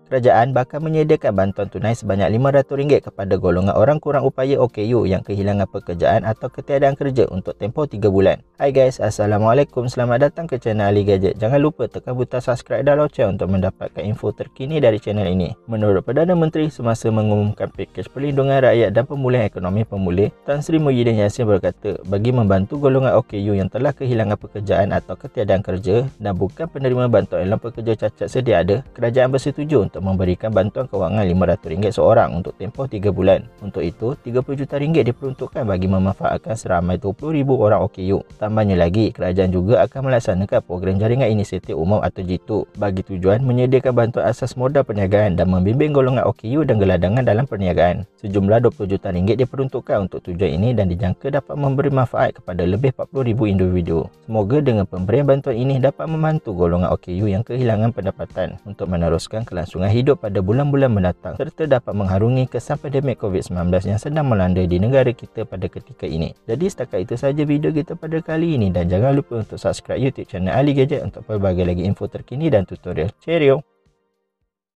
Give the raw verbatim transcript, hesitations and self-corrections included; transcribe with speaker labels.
Speaker 1: kerajaan bakal menyediakan bantuan tunai sebanyak lima ratus ringgit kepada golongan orang kurang upaya O K U yang kehilangan pekerjaan atau ketiadaan kerja untuk tempoh tiga bulan. Hai guys, Assalamualaikum, selamat datang ke channel Ali Gadget. Jangan lupa tekan butang subscribe dan loceng untuk mendapatkan info terkini dari channel ini. Menurut Perdana Menteri semasa mengumumkan pakej perlindungan rakyat dan pemulihan ekonomi pemulih, Tan Sri Muhyiddin Yassin berkata, bagi membantu golongan O K U yang telah kehilangan pekerjaan atau ketiadaan kerja dan bukan penerima bantuan elang pekerja cacat sedia ada, kerajaan bersetuju untuk memberikan bantuan kewangan lima ratus ringgit seorang untuk tempoh tiga bulan. Untuk itu, tiga puluh juta ringgit diperuntukkan bagi memanfaatkan seramai dua puluh ribu orang O K U. Tambahnya lagi, kerajaan juga akan melaksanakan program jaringan inisiatif umum atau J I T U bagi tujuan menyediakan bantuan asas modal perniagaan dan membimbing golongan O K U dan geladangan dalam perniagaan. Sejumlah dua puluh juta ringgit diperuntukkan untuk tujuan ini dan dijangka dapat memberi manfaat kepada lebih empat puluh ribu individu. Semoga dengan pemberian bantuan ini dapat membantu golongan O K U yang kehilangan pendapatan untuk meneruskan kelangsungan hidup pada bulan-bulan mendatang serta dapat mengharungi kesan pandemik COVID sembilan belas yang sedang melanda di negara kita pada ketika ini. Jadi setakat itu saja video kita pada kali ini dan jangan lupa untuk subscribe YouTube channel Ali Gadget untuk pelbagai lagi info terkini dan tutorial. Cheerio!